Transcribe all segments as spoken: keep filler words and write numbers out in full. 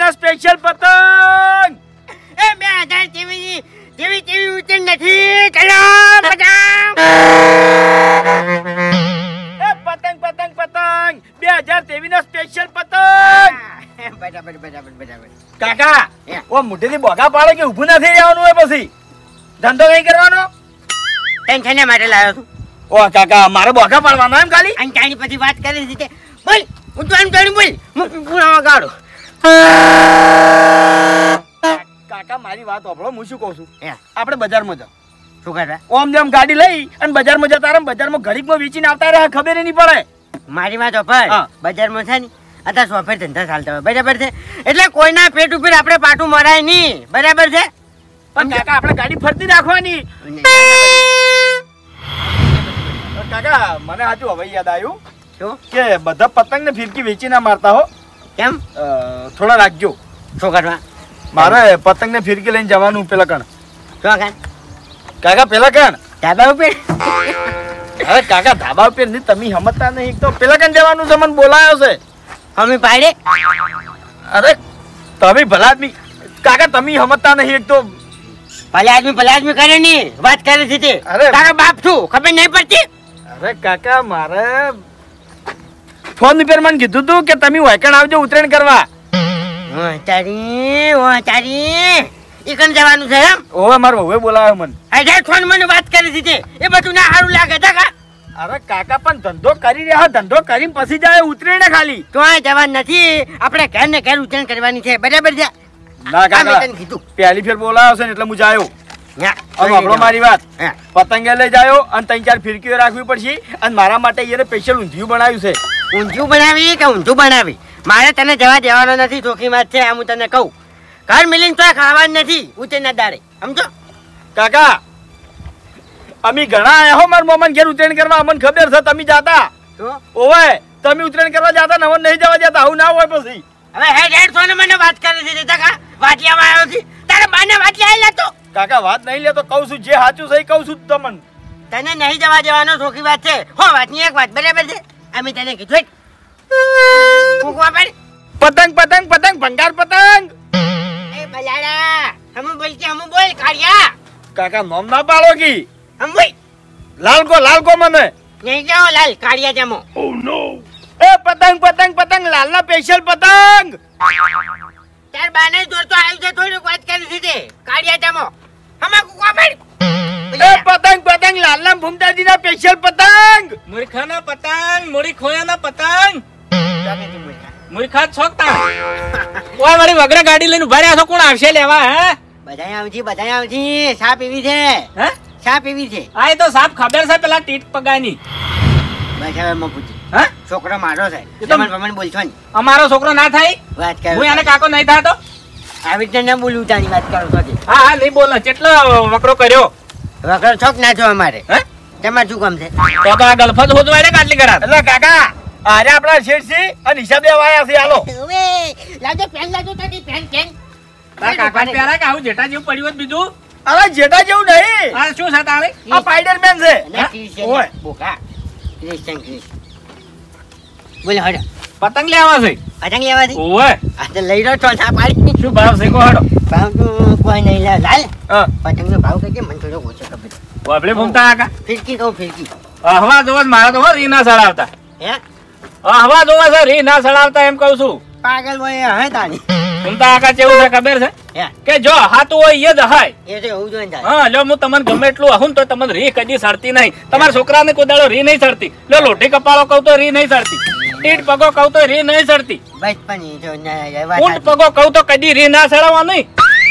ના સ્પેશિયલ પતંગ એ બે હજાર તેવી તેવી તેવી ઉતર નથી ચલો પતંગ એ પતંગ પતંગ પતંગ બે હજાર ત્રેવીસ નો સ્પેશિયલ પતંગ બરાબર બરાબર બરાબર કાકા ઓ મોઢેથી બોગા પાડે કે ઊભું નથી રહેવાનું હોય પછી ધંધો કઈ કરવાનો ટેન્શન માટે લાવ્યો છું ઓ કાકા મારે બોગા પાડવાનો એમ ખાલી અને તારી પછી વાત કરી દીધી બોલ હું તો આમ જાણું બોલ હું પૂરામાં ગાડો કાકા મારી વાત સાંભળો હું શું કહું છું આપણે બજારમાં જાવ શું કરવા ઓમ જેમ ગાડી લઈ અને બજારમાં જતા રહે બજારમાં ઘડીકમાં વેચીને આવતા રહે ખબર નહીં પડે મારી વાત ઓફર બજારમાં છે ને અત્યારે સોફેર ધંધા ચાલતા હોય બરાબર છે એટલે કોઈના પેટ ઉપર આપણે પાટું મરાય નહીં બરાબર છે પણ કાકા આપણે ગાડી ફરતી રાખવાની કાકા મને સાચું હવે યાદ આવ્યું શું કે બધા પતંગ ને ફિરકી વેચી ના મારતા હો કેમ થોડા રાખજો શું કરવા મારે પતંગ ને ફિરકી લઈને જવાનું પેલા કણ શું કાન કાકા પેલા કણ ધાબા ઉપર અરે કાકા ધાબા ઉપર નહીં તમે સમજતા નહીં તો પેલા કણ જવાનું છે મને બોલાયો છે અમે પાડે અરે તમે ભલા આદમી કાકા તમે સમજતા નહીં એક તો ભલા આદમી ભલા આદમી કરે નહીં વાત કરે છે તે તારો બાપ છું ખબર નહીં પડતી અરે કાકા મારે ફોન ઉપર મને કીધું તું કે તમે વાયકણ આવજો ઉતરેણ કરવા તારી ઓ તારી ઈકન જવાનું છે એમ ઓવે મારો હવે બોલાવ્યો મને અરે ફોન મને વાત કરી દીધી એ બધું ના સારું લાગે છે કા અરે કાકા પણ ધંધો કરી રહ્યા ધંધો કરીને પછી જાય ઉતરેણ ખાલી તો આ જવાનું નથી આપણે ઘર ને ઘર ઉતરેણ કરવાની છે બરાબર છે ના કાકા કીધું પહેલી ફેર બોલાવ્યો છે ને એટલે હું જાયો હવે આપણો મારી વાત પતંગે લઈ જાયો અને ત્રણ ચાર ફિરકીઓ રાખવી પડશે અને મારા માટે એને સ્પેશિયલ ઊંધિયું બનાવ્યું છે ઊંધિયું બનાવી કે ઊંધું બનાવી મારે તને જવા દેવાનો નથી ચોખી વાત છે હું તને કહું ઘર મિલીને તો ખાવાનું નથી ઉતરેના દાડે સમજો કાકા અમે ઘણા આયા હો માર મોમન ઘેર ઉતરેણ કરવા અમને ખબર છે તમે જાતા ઓવે તમે ઉતરેણ કરવા જાતા નવન નહીં જવા દેતા આવું ના હોય પછી હવે હેડ હેડ સોને મને વાત કરી દીધી કાકા વાટિયામાં આવ્યો છે તારે બાને વાટિયા આઈ લેતો કાકા વાત નહીં લેતો કહું છું જે સાચું છે કહું છું તમને તને નહીં જવા દેવાનો ચોખી વાત છે હો વાતની એક વાત બરાબર છે અમે તને કીધું ફૂંકવા પડ પતંગ પતંગ પતંગ ભંગાર પતંગ એ બલાડા હમ બોલ કે હમ બોલ કાળિયા કાકા નામ ના પાડો કી હમ બોલ લાલ કો લાલ કો મને નહીં જાઓ લાલ કાળિયા જમો ઓ નો એ પતંગ પતંગ પતંગ લાલ ના સ્પેશિયલ પતંગ તાર બાને જોર તો આવી છે થોડીક વાત કરી દીધી કાળિયા જમો હમ ફૂંકવા પડ એ પતંગ પતંગ લાલ ના ભૂમતાજી ના સ્પેશિયલ પતંગ મૂર્ખા ના પતંગ મૂરી ખોયા ના પતંગ મૂર્ખા છોકતા ઓય મારી વગરા ગાડી લઈને ઉભા રહ્યા છો કોણ આવશે લેવા હે બધાય આવજી બધાય આવજી સાપ એવી છે હે સાપ એવી છે આ તો સાપ ખબર છે પેલા ટીટ પગાની બસ હવે મો પૂછી હે છોકરો મારો છે તમને પ્રમાણે બોલશો ને અમારો છોકરો ના થાય વાત કરો હું એને કાકો નહીં થાતો આવી રીતે ના બોલું તારી વાત કરો છો હા હા નહીં બોલ કેટલો વકરો કર્યો વકરો છોક ના છો અમારે હે તમારે શું કામ છે તો તો આ ગલફત હોદવાય ને કાટલી કરા એટલે કાકા આરે આપણા શેઠસી અને હિસાબ દેવા આયા છે હાલો ઓવે લાજો પેન લાજો તારી પેન પેન તાર કાકા પ્યારા કે આવું જેઠા જેવું પડ્યું બીજું અરે જેઠા જેવું નહીં આ શું છે તારે આ સ્પાઈડરમેન છે ઓય બોકા ક્રિશ્ચન ક્રિસ બોલ હડો પતંગ લેવા છે પતંગ લેવાથી ઓય આ તો લઈ રહ્યો છો ના પાડી શું ભાવ છે કો હડો ભાવ તો કોઈ નહીં લે લાલ હા પતંગ નો ભાવ કે મને થોડો ઓછો ખબર બાપલે ભૂમતા કાકા ફિરકી કહું ફિરકી હવા જોવા મારા તો રી ના સડાવતા હે હવા જોવા છે રી ના સડાવતા એમ કહું છું પાગલ હોય હે તાની ભૂમતા કાકા કેવું છે ખબર છે હે કે જો હાતું હોય એ જ હાય એ તો એવું જોઈએ તારે હા લો હું તમને ગમે એટલું ahun તો તમને રી કદી સડતી નહીં તમારા છોકરાને કોઈ દાડો રી નહીં સડતી લો લોઢી કપાળો કહું તો રી નહીં સડતી ટીટ પગો કહું તો રી નહીં સડતી બચપન જો ના ઊંટ પગો કહું તો કદી રી ના સડાવવા નહીં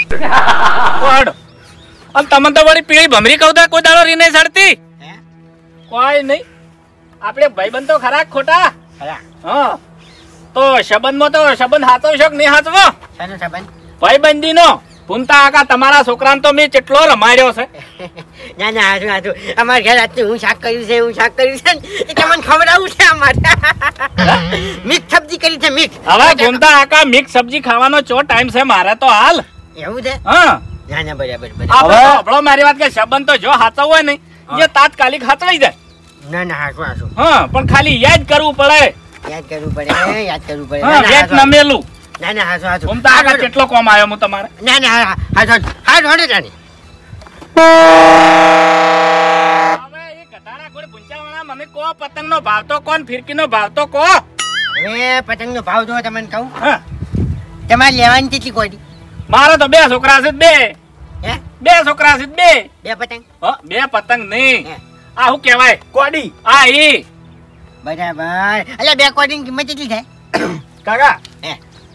કોડ અને તમને તો વળી પીળી ભમરી કહું તો કોઈ દાડો રી નહીં સડતી હે કોઈ નહીં આપણે ભાઈબંધ તો ખરા ખોટા ખરા હા તો સંબંધમાં તો સંબંધ હાચવશો કે નહીં હાચવો શાનો સંબંધ ભાઈબંધી નો ભૂમતા કાકા તમારા છોકરાને તો મેં કેટલો રમાડ્યો છે ના ના હાજુ હાજુ અમારે ઘર આજ હું શાક કર્યું છે હું શાક કર્યું છે એ તમને ખવડાવું છે અમારે મિક્સ સબ્જી કરી છે મિક્સ હવે ભૂમતા કાકા મિક્સ સબ્જી ખાવાનો ચો ટાઈમ છે મારે તો હાલ એવું છે હા ના ના બરાબર હવે બરાબર આપણો મારી વાત કે સંબંધ તો જો હાચવ હોય ને એ તાત્કાલિક હાચવાઈ જાય ના ના હાજુ હાજુ હા પણ ખાલી યાદ કરવું પડે યાદ કરવું પડે યાદ કરવું પડે હા ના, વેત ના, નમેલું ના ના હાસો હાસો ઘૂમતા આગળ કેટલો કોમ આવ્યો હું તમારે ના ના હા હાસો હાસો હડે જાને હવે એ ગધાડા ગોળ ભૂંચાવાળા મને કો પતંગનો ભાવ તો કોણ ફિરકીનો ભાવ તો કો હવે પતંગનો ભાવ જો તમને કહું હા તમારે લેવાની કેટલી કોડી મારે તો બે છોકરા છે બે હે બે છોકરા છે બે બે પતંગ હ બે પતંગ નહીં હે આ શું કહેવાય કોડી આ ઈ બરાબર એટલે બે કોડીની કિંમત કેટલી થાય કાકા હે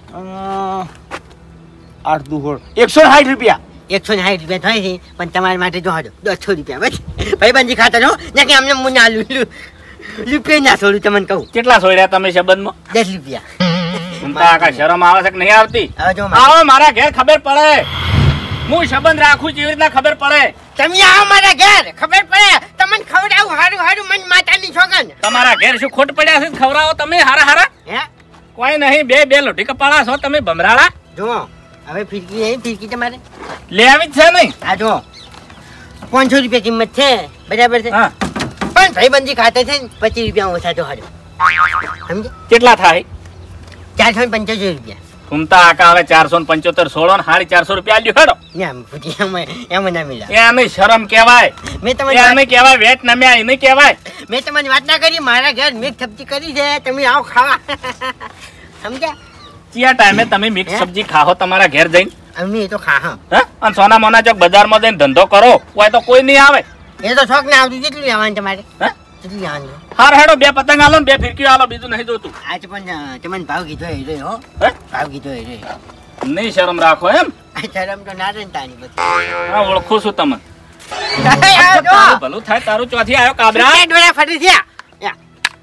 આઠ દુ હોળ એકસો સાઠ રૂપિયા એકસો ને સાઠ રૂપિયા થાય છે પણ તમારા માટે જો હાજો દસો રૂપિયા બસ ભાઈબંધી ખાતર હો ને કે અમને મું ના લૂલું રૂપિયા ના છોડું તમને કહું કેટલા સોયડા તમે સંબંધમાં દસ રૂપિયા ઘૂમતા આગળ શરમ આવે છે કે નહીં આવતી હવે જો આવો મારા ઘેર ખબર પડે હું સંબંધ રાખું જેવી રીતના ખબર પડે તમે આવો મારા ઘેર ખબર પડે તમને ખવડાવું હારું હારું મન માતાની છોકન તમારા ઘેર શું ખોટ પડ્યા છે ખવડાવો તમે હારા હારા હે કોઈ નહીં બે બે લોટી કપાળા છો તમે ભમરાળા જો હવે ફિરકી નહીં ફિરકી તમારે લેવી જ છે નહીં આ જો પાંચસો રૂપિયા કિંમત છે બરાબર છે હા પણ ભાઈબંધી ખાતર છે ને પચીસ રૂપિયા ઓછા તો હારું સમજે કેટલા થાય ચારસો ને પંચોતેર રૂપિયા ઘૂમતા આકા હવે ચારસો ને પંચોતેર સોળો ને સાડી ચારસો રૂપિયા આલ્યું હેડો ના પૂછી એમાં એમાં ના મિલા એને શરમ કહેવાય મેં તમને એને વાત- કહેવાય વેટ નમ્યા એને કહેવાય મેં તમને વાત ના કરી મારા ઘેર મિક્સ સબ્જી કરી છે તમે આવો ખાવા સમજ્યા કયા ટાઈમે તમે મિક્સ હે? સબ્જી ખાઓ તમારા ઘેર જઈને અમે એ તો ખા હા હા અને સોના મોના ચોક બજારમાં જઈને ધંધો કરો કોઈ તો કોઈ નહીં આવે એ તો શોખ ના આવતું કેટલું લેવાનું તમારે હા કેટલું લેવાનું હાર હેડો બે પતંગ આલો ને બે ફિરકીઓ આલો બીજું નહીં જોતું આજ પણ અ, તમને ભાવ કીધો એ રહ્યો હો હે? ભાવ કીધો એ રહ્યો નહીં શરમ રાખો એમ આ શરમ તો ના રહે ને તારી બધી. હા ઓળખું છું તમને આ જો, તારું ભલું થાય તારું ચોથી આવ્યો કાબરા છૂટા ડોળા ફરી થયા. યા.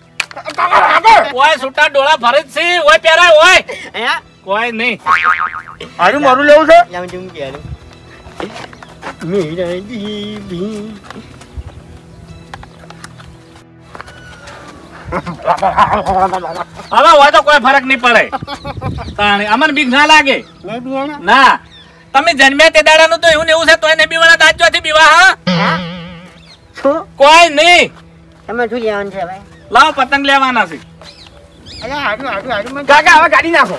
ઓય છૂટા ડોળા ભરે જ છે ઓય પેરાય ઓય હે? કોઈ નહીં હારું મારું લેવું છે લાવ જુમ કે હારું. મેરા જીવી. હવે હોય તો કોઈ ફરક નહીં પડે તાણે અમને બીક ના લાગે નહીં બિયાણા? ના તમે જન્મ્યા તે દાડાનું તો એવું ને એવું છે તોય ને બીવાના દાંતોથી બીવા હા હા? શું? કોઈ નહીં તમે શું લેવાનું છે ભાઈ? લાવ પતંગ લેવાના છે અલા, હારું, હારું, હારું, મને- કાકા હવે કાઢી નાખો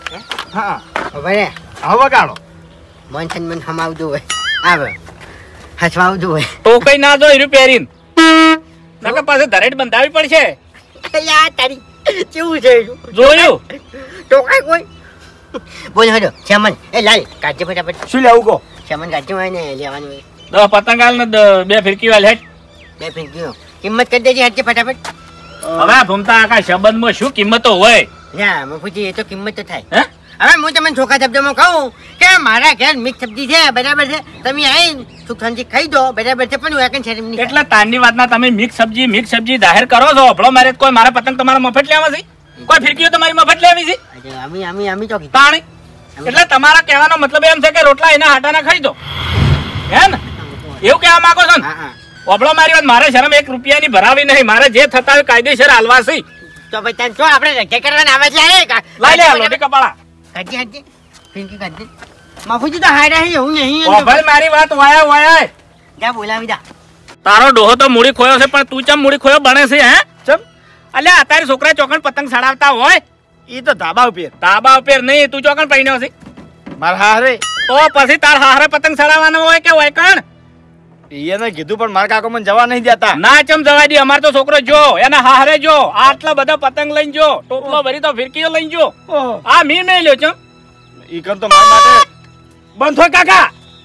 હા ઉભા રે. હવે કાઢો મન છે ને મન હમાવતું હોય. આવે. હસવાવતું હોય. તો કઈ ના જો હીરું પહેરીને નકર પાસે ધરેડ બંધાવી પડશે અલા, તારી કેવું છે એનું? જોયું તો કાંઈ કોઈ બોલ હડો શ્યામન એ લાલ કાઢજે ફટાફટ શું લેવું કહો શ્યામન કાઢજે હોય ને લેવાનું હોય દસ પતંગ આલ ને દ- બે ફિરકી વાલ હેઠ બે ફીરકીઓ કિંમત કરી દેજે હટજે ફટાફટ હવે આ ભૂમતા આખા સંબંધમાં શું કિંમતો હોય ના મેં પૂછી એ તો કિંમત તો થાય હે હવે હું તમને ચોખ્ખા શબ્દમાં કહું કે મારા ઘેર મિક્સ સબ્જી છે બરાબર છે તમે આવીને સુખ શાંતિ ખાઈ દો બરાબર છે પણ હું એકન શરમ નહીં એટલે તારની વાતના તમે મિક્સ સબ્જી મિક્સ સબ્જી જાહેર કરો છો અભળો મારે કોઈ મારા પતંગ તમારા મફત લેવા છે કોઈ ફિરકીઓ તમારી મફત લેવી છે અરે, અમે અમે અમે તો કીધું. તાણી એટલે તમારા કહેવાનો મતલબ એમ છે કે રોટલા એના હાટાના ખાઈ દો હે ને એવું કહેવા માંગો છો ને હા હા અભળો મારી વાત મારે શરમ એક રૂપિયાની ભરાવી નહીં મારે જે થતા હોય કાયદેસર હાલવા છે તો ભાઈ તને તો આપણે રજા કરવાના આવે છે એ કા- લઈ લે હાલો કપાળા કાઢજે કાઢજે ફિરકી કાઢજે માફુજી તો હાડા હે હું નહીં અભળ મારી વાત વાયા વાયા જા બોલાવી દા તારો ડોહો તો મૂડી ખોયો છે પણ તું ચમ મૂડી ખોયો બને છે હે ચમ અલ્યા અત્યારે છોકરા ચોકન પતંગ સડાવતા હોય એ તો ધાબા ઉપર તાબા ઉપર નહીં તું ચોકન પૈણ્યો છે મારા હારે તો પછી તાર હારે પતંગ સડાવવાનો હોય કે હોય કણ એને કીધું પણ મારા કાકો મને જવા નહીં દેતા ના ચમ જવા દે અમાર તો છોકરો જો એના હારે જો આટલા બધા પતંગ લઈને જો ટોપલો ભરી તો ફિરકીઓ લઈને જો ઓહો આ મી મેં લ્યો ચમ ઈ કન તો મારા માટે બંધ હોય કાકા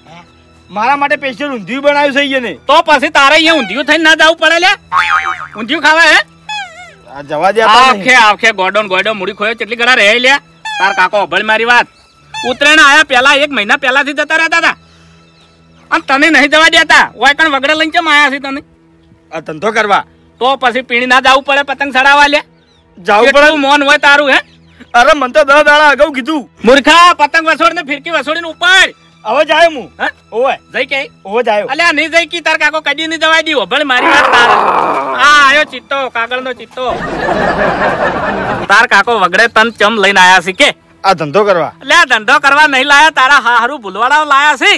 મારા માટે સ્પેશિયલ ઊંધિયું બનાવ્યું છે ઈને તો પછી તારે અહીંયા ઊંધિયું થઈને ના જવું પડે લે ઊંધિયું ખાવા હે આ જવા દે આપણે આખે આખે ગોડો ને ગોડો મૂડી ખોયો કેટલી ઘડા રહે લ્યા તાર કાકો અભળ મારી વાત ઉત્તરાયણ આયા પહેલા એક મહિના પહેલાથી જતા રહેતા હતા અને તને નહીં જવા દેતા ઓય કણ વગડે લઈને ચમ આયા છે તને આ ધંધો કરવા તો પછી પીણી ના જવું પડે પતંગ ચડાવવા લે જાવું પડે કેટલું મોન હોય તારું હે અરે મને તો દસ દાડા અગાઉ કીધું મૂર્ખા પતંગ વસોડ ને ફિરકી વસોડીને ઉપર હવે જાય હું હે ઓવે જઈ કે ઓવે જાય અલ્યા નહીં જઈ કી તાર કાકો કદી નહીં જવા દીધો ભલે મારી વાત તાર આ આયો ચિત્તો કાગળનો ચિત્તો તાર કાકો વગડે તન ચમ લઈને આયા છે કે આ ધંધો કરવા અલ્યા ધંધો કરવા નહીં લાયા તારા હારું ભૂલવાડાઓ લાયા છે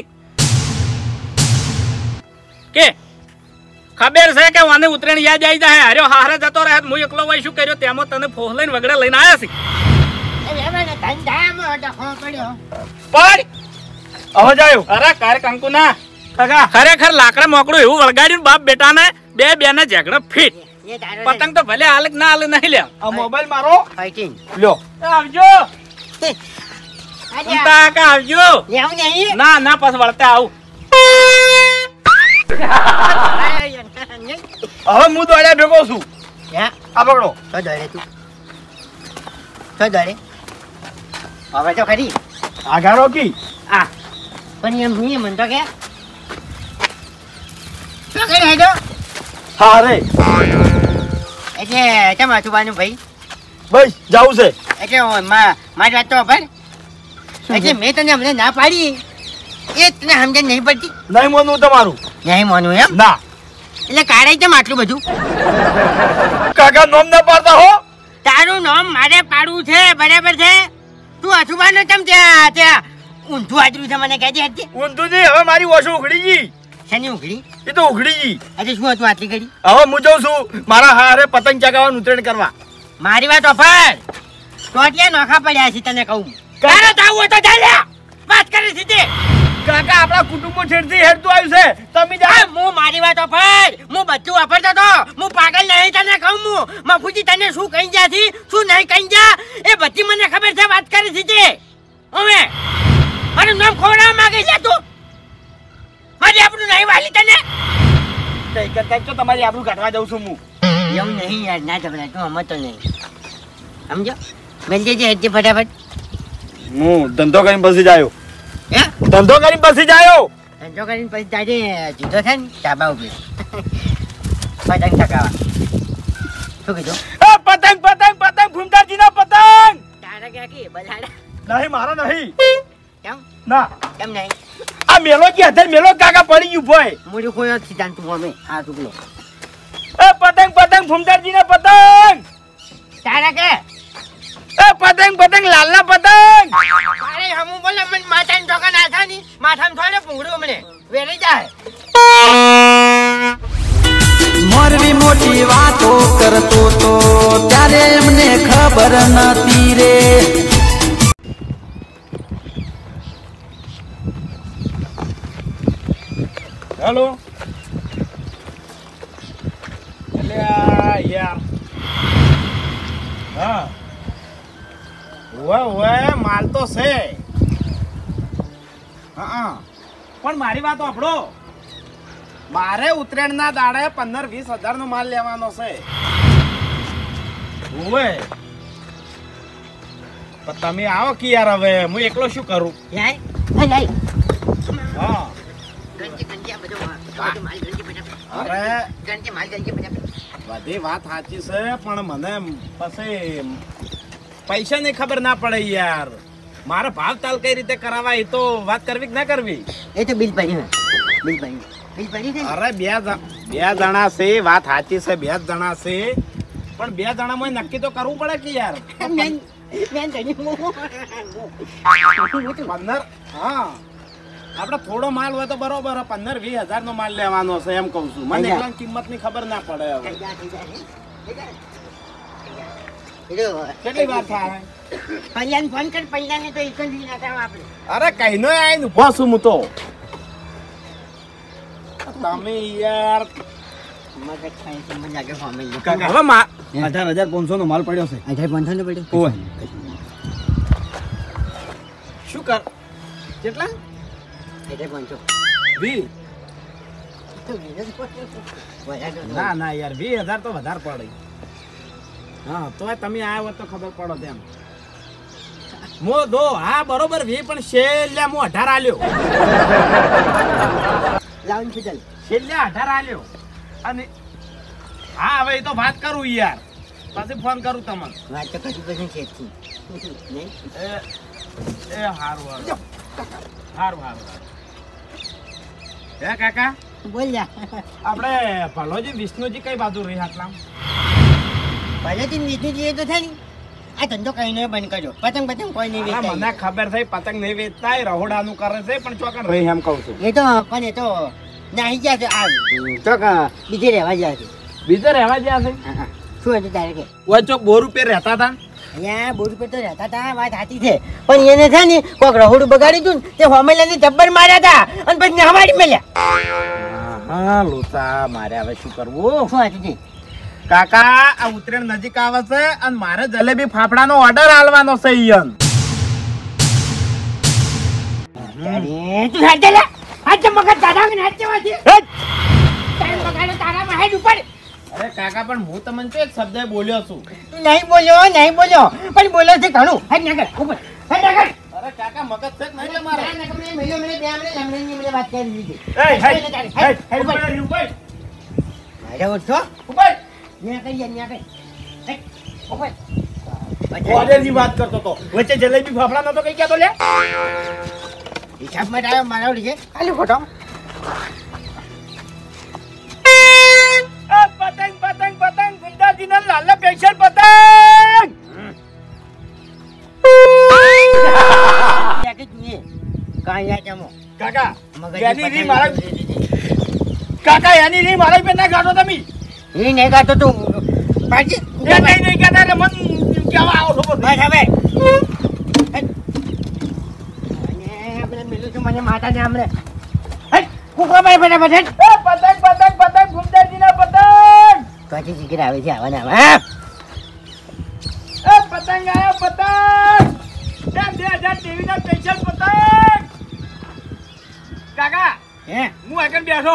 કે ખબર છે કે વાને ઉતરેણ યાદ આવી જાય હાર્યો હારે જતો રહે હું એકલો હોય શું કર્યો તેમાં તને ફોહ લઈને વગડે લઈને આયા છે તાન ધામ ડખો પડ્યો. પડ અવાજ આવ્યો. અરે કારે કંકુ ના કાકા ખરેખર લાકડા મોકડું એવું વળગાડ્યું બાપ બેટા ને બે બે ને ઝઘડો ફીટ. એ તારો પતંગ તો ભલે હાલ ના હાલ નહીં લે. આ મોબાઈલ મારો ફાઈટિંગ. લ્યો. આવજો આજે કાકા આવજો. લેવું નહીં. ના ના પાછ વળતા આવું. હવે હું દોડ્યા ભેગો છું. હે આ પકડો. તો દોડે તું તો દોડે હવે તો ખરી આગા રોકી. આ પણ એમ નહીં મન તો કે તો કઈ હેડો હા રે એટલે કેમ આતુબાનું ભાઈ બસ જાવું છે. એટલે ઓ મા મારી વાત તો ખબર એટલે મેં તને હમણાં ના પાડી એ તને સમજણ નહીં પડતી. નહીં મોનું તમારું. નહીં માનું એમ ના એટલે કાઢે કેમ આટલું બધું. કાકા નોમ ના પાડતા હો. તારું નામ મારે પાડવું છે બરાબર છે. તું અછુબાનો કેમ ત્યાં ત્યાં ઊંધું આદરું છે મને કહેજે હજી. ઊંધું નહીં હવે મારી ઓછું ઉઘડી ગઈ. શેની ઉઘડી એ તો ઉઘડી ગઈ. આજે શું હતું આટલી ઘડી. હવે હું જઉં છું મારા હારે પતંગ ચગાવવાનું ઉતરેણ કરવા. મારી વાત ઓફર ટોટિયા નોખા પડ્યા છે તને કહું. તારે જાવું હોય તો જા લે. વાત કરી સીધી. કાકા આપણા કુટુંબો છેડથી હેડતું આવ્યું છે. તમે આ જા. હું મારી વાત ઓફર હું બધું વાપરતો તો હું પાગલ નહીં તને કહું હું મફુજી તને શું કહી ગયા છી શું નહીં કહી ગયા એ બધી મને ખબર છે. વાત કરી સીધી. હવે મારું નામ ખોરાવા માંગે છે તું. મારી આપણું નહીં વાલી તને. કઈ કઈ તો તમારી આબરૂ કાઢવા જાઉં છું હું. એવું નહીં યાર ના જબરા તું સમજતો નહીં સમજો. મેલજે જે હેડજે ફટાફટ. હું ધંધો કરીને પછી જાયો. હે ધંધો કરીને પછી જાયો. ધંધો કરીને પછી તારે જુદો છે ને ધાબા ઉપર પતંગ ચગાવવા. શું કીધું એ પતંગ પતંગ પતંગ ભૂમતાજીના પતંગ. તારા ક્યાં કે બલાડા નહીં મારો નહીં. કેમ ના કેમ નહીં. આ મેલો કે હાથે મેલો કાકા પડી ગયું ભાઈ. મુડી કોઈ જ સિદ્ધાંત તું અમે આ ટુકડો એ પતંગ પતંગ ભૂમતાજીના પતંગ. તારા કે એ પતંગ પતંગ લાલના પતંગ. અરે હમું બોલે મને માથાની ઢોકા નાખા ની માથામાં થોડે પૂંગડું મને વેરી જાય. મોરવી મોટી વાતો કરતો તો ત્યારે એમને ખબર નતી રે. હેલો અલ્યા યાર. હા ઓય ઓય માલ તો છે. હા પણ મારી વાત સાંભળો. મારે ઉત્તરાયણના દાડે પંદર વીસ હજાર નો માલ લેવાનો છે. ઓય પણ તમે આવો કે યાર હવે હું એકલો શું કરું. જાય હાય હાય હા ગંજી ગંજી આ બધો આ બધો માલ ગંજી બધા અરે ગંજી માલ ગંજી બધા બધી વાત સાચી છે પણ મને પછી પૈસા ની ખબર ના પડે યાર. મારે ભાવ તાલ કઈ રીતે કરાવા એ તો વાત કરવી કે ના કરવી. એ તો બિલ પડ્યું બિલ પડ્યું બિલ પડી છે. અરે બે જ- બે જણા છે વાત સાચી છે બે જ જણા છે પણ બે જણામાં નક્કી તો કરવું પડે કે યાર. મેન મેન ગંજી પંદર હા આપડે થોડો માલ હોય તો બરોબર પંદર વીસ હજાર નો માલ લેવાનો છે એમ કઉ છું. મને એકલા કિંમત ની ખબર ના પડે હવે. કેટલી વાર થાય. પૈયાને ફોન કર પૈયાને તો એક જ લઈને આવતા આપણે. અરે કઈ નો આવીને ઉભો છું હું તો. તમે યાર મગજ ખાય છે મને લાગે ફોર્મેલ કાકા હવે મા અઢાર હજાર પાંચસો નો માલ પડ્યો છે. અઢાર પાંચસો નો પડ્યો ઓય શું કર કેટલા અઢાર પાંચસો વી ના ના યાર વીસ હજાર તો વધારે પડે. હા તોય તમે આવ્યા હોત તો ખબર પડો તેમ. મો દો હા બરોબર વી પણ છેલ્લે હું અઢાર આલ્યો. લાવન ફિદલ છેલ્લે અઢાર આલ્યો અને હા હવે એ તો વાત કરું યાર પછી ફોન કરું તમને. વાત તો કશું કશું છે જ નહીં. એ એ હારું હારું હારું હારું હે કાકા બોલ જા આપણે ભલોજી વિષ્ણુજી કઈ બાજુ રહી આટલા. પહેલેથી વિષ્ણુજી એ તો થાય ને આ ધંધો કઈ નહીં બંધ કર્યો. પતંગ પતંગ કોઈ નહીં હા, મને વેચાય. ખબર થઈ પતંગ નહીં વેચતા એ રહોડાનું કરે છે પણ ચોકન રહી એમ કહું છું. એ તો પણ એ તો નાહી ગયા છે આ તો ક- બીજે રહેવા ગયા છે. બીજે રહેવા ગયા છે હા, હા. શું હતું તારે કે ઓય ચોક બોર ઉપર રહેતા હતા અહીંયા બોર પર તો રહેતા હતા, વાત સાચી છે, પણ એને છે ને કોક રહોડું બગાડી દઉં તે હોમેલાને જબ્બર માર્યા હતા અને પછી નવાડી મેલ્યા. હા લોચા, મારે હવે શું કરવું? શું હતું જી? કાકા આ ઉત્તરાયણ નજીક આવે છે અને મારે જલેબી ફાફડાનો ઓર્ડર આલવાનો છે ઈયન. અરે તું હાથ લે, હાથ મગજ દાદા ને હાથ જવા દે. ટાઈમ બગાડો તારામાં હેડ ઉપર. અરે કાકા પણ હું તમને તો એક શબ્દ બોલ્યો છું. તું નહીં બોલ્યો નહીં બોલ્યો પણ બોલ્યો છે ઘણું. હેડ નાગર ઉપર હેડ નાગર. અરે કાકા મગજ છે કે નહીં તમારે? ના ના કમને મેલો મેલે બે આમણે લમણીની મને વાત કરી દીધી. એ હેડ હેડ હેડ ઉપર ઉપર મારે ઉઠો ઉપર. ન્યા કરી ન્યા કરી. હેડ ઉપર. ઓર્ડરની વાત કરતો તો વચ્ચે જલેબી ફાફડા નતો કઈ ક્યાં તો લે. હિસાબ માં આવ્યો મારો લીધે ખાલી ફોટો. એ પતંગ પતંગ પતંગ ગુંડાજીના લાલા સ્પેશિયલ પતંગ. કે તું એ કાયા જમો કાકા મગજ યાની રી મારા કાકા યાની રી મારા પે ના ગાડો તમે. એ નહીં ગાતો તું પાછી એ નહીં નહીં કહેતા એટલે મન કેવા આવો છો બસ હવે અને આપણે મેલું છું મને માતા ને હમણે હેડ કુકવા ભાઈ ફટાફટ હેડ. એ પતંગ પતંગ પતંગ ગુંડાજીના પતંગ. પાછી શીખર આવે છે આવા ને આવા. એ પતંગ આયો પતંગ. એ બે હજાર ત્રેવીસ ના સ્પેશિયલ પતંગ. કાકા હે હું આગળ બેઠો.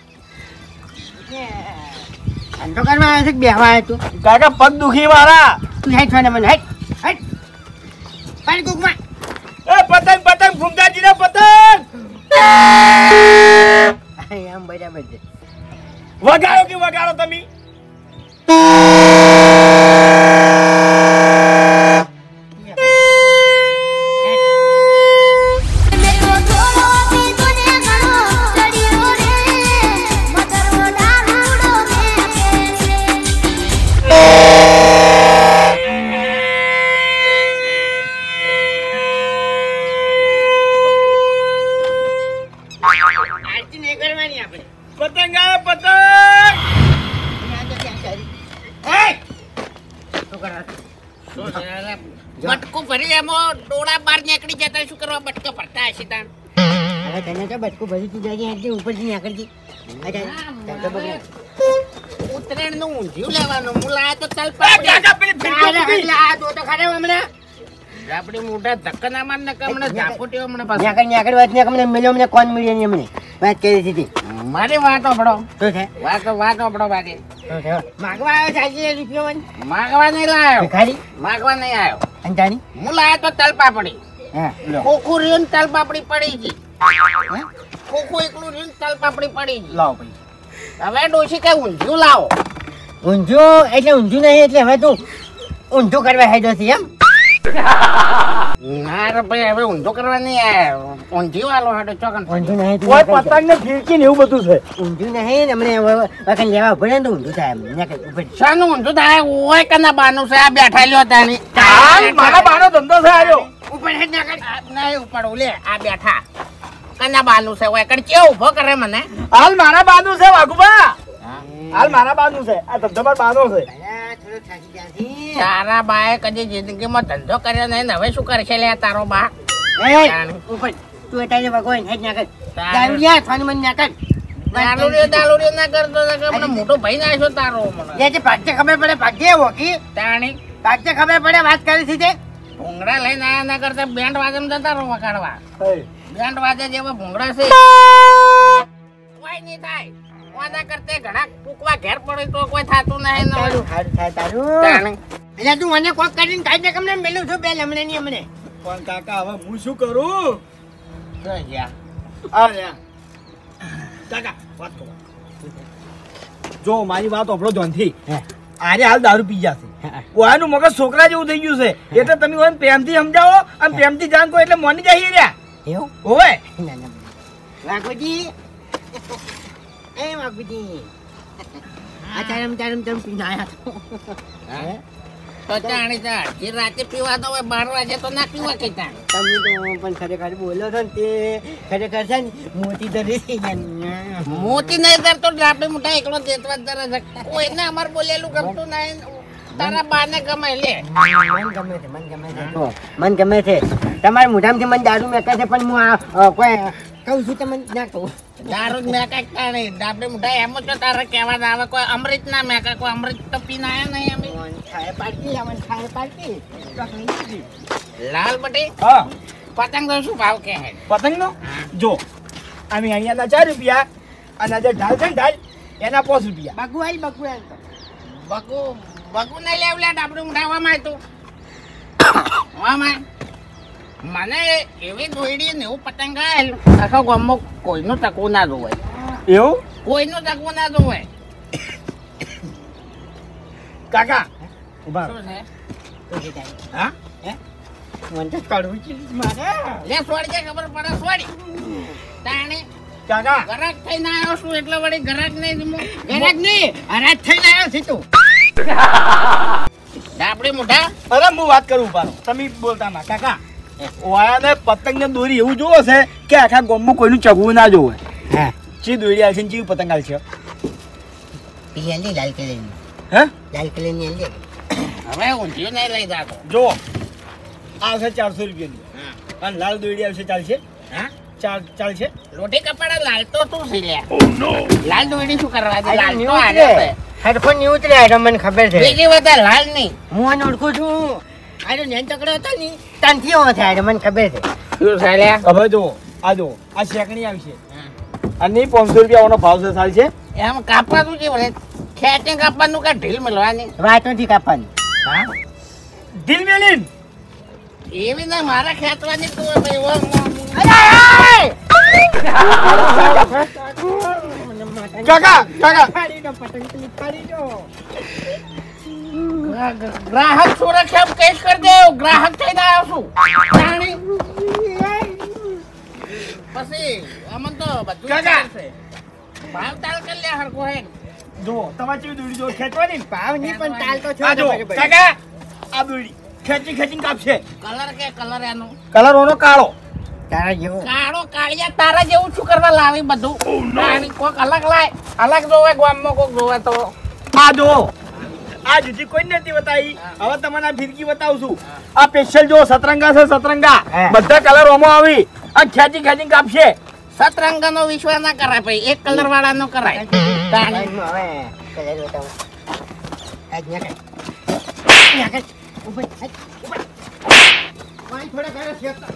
ધંધો કરવા આવે છે કે બેહવા આવે તું? કાકા પગ દુખી મારા. તું હેડ છો ને મને હેડ હેડ પાણી કુકમાં. એ પતંગ પતંગ ગુંડાજીના પતંગ. આમ બરાબર છે. વગાડો કે વગાડો તમે. આરતી નહીં કરવાની આપણે. પતંગ આયો પતંગ. બટકું ભરી એમાં ડોળા બહાર નીકળી જતા શું કરવા બટકા ભરતા હશે તાણ ઉત્તરાયણ નું ઊંધિયું લેવાનું હું લાયા તો તલ આપડે મોટા ધક્કા ના માર ને હમણાં ઝાપોટી હમણાં પાછું મારી વાત આપડો વાતો વાત આપડો બાકી માગવા નહીં લાયો માગવા નહીં આવ્યો હું લાયા તો તલ પાપડી ખોખું રહ્યું ને તલ પાપડી પડી ગઈ ખોખું એકલું રહ્યું ને તલ પાપડી પડી ગઈ લાવો ભાઈ. હવે ડોશી કઈ ઊંધિયું લાવો ઊંધું એટલે ઊંધું નહીં એટલે હવે તું ઊંધું કરવા હેડો છે એમ. ના રે ભાઈ હવે ઊંધો કરવા નહીં આવ્યો ઊંધિયું આલો હાડો ચોકન ઊંધું નહીં તું ઓય ના કરજે. પતંગ ને ફીરકી ને એવું બધું છે. ઊંધું નહીં ને હમણાં હવે વખત લેવા ઉભો રહે ને તો ઊંધું થાય એમ. ના કર, ઉભો રહે. શાનું ઊંધું થાય ઓય કના બાનું છે આ બેઠા લ્યો તાની હાલ મારા બાનો ધંધો છે આર્યો. ઉપર હેડ ના કર નહીં ઉપાડો લે આ બેઠા કના બાનું છે ઓય કણ કેવો ઉભો કરે મને હાલ મારા બાનું છે વાઘુબા. હાલ મારા બાનું છે આ ધંધો પર બાનો છે. અલા, થોડો થાકી જાતી. તારા બાએ કદી જિંદગીમાં ધંધો કર્યો નહીં ને હવે શું કરશે લે તારો બા એ, ઉપર. તું અત્યારે ભગવાન હેડ ના કર. દારૂડિયા, થાનું મન ના કર. દાલુડિયો દાલુડિયો ના કરતો ને કે મને મોટો ભાઈ નાખ્યો તારો મને જે તે ભાગતે ખબર પડે ભાગતે હોકી તાણી ભાગતે ખબર પડે વાત કરી છે તે. ભૂંગળા લઈને આયા ના કરતા બેન્ડ વાજામાં જતા રહો વગાડવા હે. બેન્ડ વાજા જેવા ભૂંગળા છે કોઈ નહીં થાય વાદા કરતે ઘણા કૂકવા ઘેર પડે તો કોઈ થાતું નહીં ને તારું હારું થાય તારું. તાણી એટલે તું મને કોક કરીને કાઢી દે કમને મેલું છું બે લમણે ની અમને. પણ કાકા હવે હું શું કરું? જો જા આ લે. કાકા વાત કરો. જો મારી વાત ઓપડો ધ્યાનથી. હે. આરે હાલ દારૂ પી જશે. હા. ઓયાનું મગજ છોકરા જેવું થઈ ગયું છે. એટલે તમે ઓને પ્રેમથી સમજાવો અને પ્રેમથી જાણ કહો એટલે મોની જઈએ રહ્યા. એવું? ઓવે. ના, ના. વાઘુજી. એ વાઘુજી. આ ચારમ ચારમ ચારમ પીને આયા તો. હે? તો તાણી જા જે રાતે પીવાનો હોય બાર વાગે તો ના પીવા કે તાણ તમે તો પણ ખરેખર બોલો છો ને તે ખરેખર છે ને મોતી ધરી છે ને. મોતી નહીં ધરતો ડાબે મોટા એકલો દેતવા જ ધરે છે કોઈને અમાર બોલેલું ગમતું નહીં તારા બાને ગમે લે મન ગમે છે મન ગમે છે જો મન ગમે છે તમારા મોઢામાંથી મન દારૂ મેકે છે પણ હું આ અ, કોઈ કહું છું તમને ના કહું દારૂ જ મેકાકતા નહીં ડાબડે મુઠા એમ જ તો તારે કહેવા આવે કોઈ અમૃત ના મેકા કોઈ અમૃત તો પીને આયા નહીં અમે મન ખાય પાર્ટી મન ખાય પાર્ટી લાલ બટી હા પતંગ નો શું ભાવ કે હે પતંગ નો જો અમે અહીંયાના ચાર રૂપિયા અને જે ઢાલ છે ને ઢાલ એના પાંચ રૂપિયા બગુ આઈ બગુ આઈ તો બગુ બગુ નહીં લેવ લે ડાબડે મુઠા વામાય તું વામાય મને એવી દોયડી ને એવું પતંગ આયેલ આખા ગામમાં કોઈનું ટકવું ના જોવાય એવું કોઈનું ટકવું ના જોવાય કાકા ઉભા શું છે તો કે જાય હા મન તો કડવું છે મારે લે છોડી દે ખબર પડે છોડી તાણે કાકા ગરાક થઈને આવ્યો છું એટલે વળી ગરાક નહીં ગરાક નહીં હરાજ થઈને આવ્યો છે તું ડાબડી મુઠા અરે હું વાત કરું ઉભા રહો. તમે બોલતા ના કાકા ઓયાને પતંગ ને દોરી એવું જોવો છે કે આખા ગામમાં કોઈનું ચગવું ના જોવે હા ચી દોરી આવશે ને ચી પતંગ આવશે પિયાલી લાલ કલરની હે લાલ કલરની લે હવે ઊંધિયું નહીં લઈ જાતો જો આવશે ચારસો રૂપિયાની અને લાલ દોરી આવશે ચાલશે હા ચાલ ચાલશે લોટી કપડા લાલ તો તું સી લે લાલ દોડી શું કરવા દે લાલ તો ન્યૂઝ આને રે હેડફોન ન્યૂઝ રે આ મને ખબર છે બીજી બધા લાલ નહીં હું આને ઓળખું છું આ નેન તકડો હતો ને તાનથી એવો થાય મને ખબર છે શું છે લે હવે જો આ જો આ શેકણી આવશે અને પાંચસો રૂપિયાનો ભાવ છે ચાલશે એમ કાપવાનું છે વળે ખેંચીને કાપવાનું કે ઢીલ મળવાની વાત નથી કાપવાની હા દિલ મેલીન એવી ના મારા ખેંચવાની તું ભાઈ ઓ કાકા કાકા ફાડી દો પતંગ તું ફાડી દો ગ્રાહક સુરક્ષા કેસ કરી દે ગ્રાહક થઈને આવ્યો છું જાણી પછી અમન તો બધું કાકા. છે ભાવ તાલ કરી લે હરકો હે જો તમારે કેવી દોરી જો ખેંચવાની ભાવ નહીં પણ તાલ તો છો આ જો કાકા આ દોરી ખેંચી ખેંચીને કાપશે કલર કે કલર એનો કલર ઓનો કાળો તારા જેવો કાળો કાળિયા તારા જેવું શું કરવા લાવી બધું જાણી કોક અલગ લાય અલગ જોવે ગામમાં કોક જોવે તો આ જો આ જુદી કોઈ નથી બતાવી હવે તમને આ ફિરકી બતાવું છું આ સ્પેશિયલ જો સતરંગા છે સતરંગા હા. બધા કલર ઓમાં આવી આ ખેંચી ખેંચીને કાપશે સતરંગનો વિશ્વાસ ના કરાય ભાઈ એક કલર વાળા નો કરાય તાણી હવે કલર બતાવો આજ ન્યા કર ન્યા કર ઉપર આજ ઉપર વાઈ થોડા ઘરે શેતા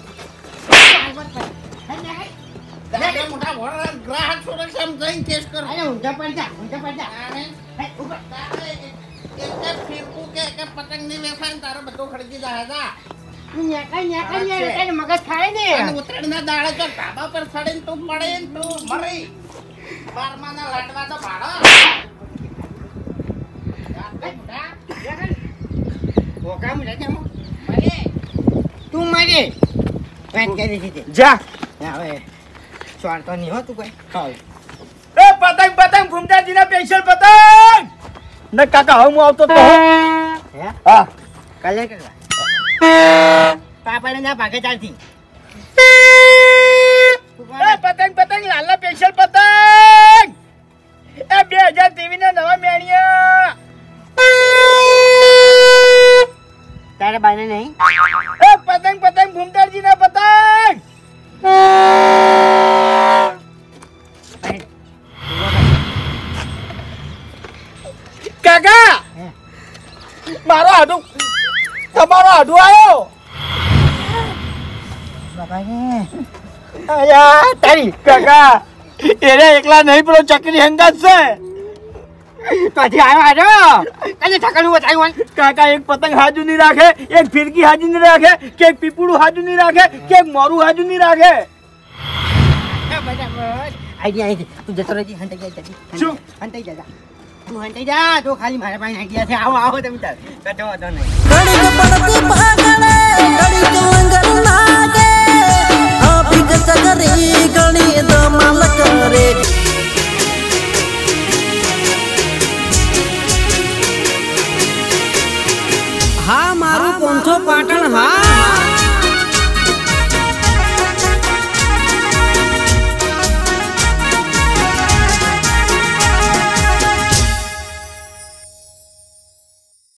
દાદા મોટા વડા ગ્રાહક સુરક્ષામાં જઈને કેસ કરો અરે ઊંધા પડ જા ઊંધા પડ જા તાણે હે, ઉપર તારે એક એક ફીરકું કે કે પતંગ ની વેફાય ને તારો બધો ખરીદી જાય જા ન્યા કર ન્યા કર ન્યા કર મગજ ખાય ને અને ઉત્તરાયણના દાડે તો ધાબા પર ચડીને તું પડે ને તું મરી બારમાના લાડવા તો ભાડો ઓકામ રજા મરી તું મારે વાત કરી છે જા હવે સ્વાર તો નહીં હો તું કોઈ એ પતંગ પતંગ ભૂમતાજીના સ્પેશિયલ પતંગ ને કાકા હવે હું આવતો તો હે હા કલર કરવા પાપડ ના ભાગે ચાલતી એ પતંગ પતંગ લાલા સ્પેશિયલ પતંગ એ બે હજાર ત્રેવીસ ના નવા મેણિયા તારા બાને નહીં એ પતંગ પતંગ ભૂમતાજીના પતંગ કાકા મારો આડુ તમારો આડુ આવ્યો બાબા રે અયા તારી કાકા એને એકલા નહીં પેલો ચકરી હંગાત છે પછી આવ્યો આવ્યો કને ઠકાણું બતાવ્યું કાકા એક પતંગ હાજુ નહીં રાખે એક ફિરકી હાજુ નહીં રાખે કે એક પીપળું હાજુ નહીં રાખે કે એક મોરું હાજુ નહીં રાખે બરાબર આઈડિયા આઈ તું જતો રહેજી હંતાઈ જા શું? હંતાઈ જા તું હંતાઈ જા તો ખાલી મારા પાસે આઈડિયા છે આવો આવો તમે તાર કટો વાંધો નહીં ઘડીક પડતી ભાગણે ઘડીક લંગર નાગે અભિગત કરી ઘણી ધમાલ કરે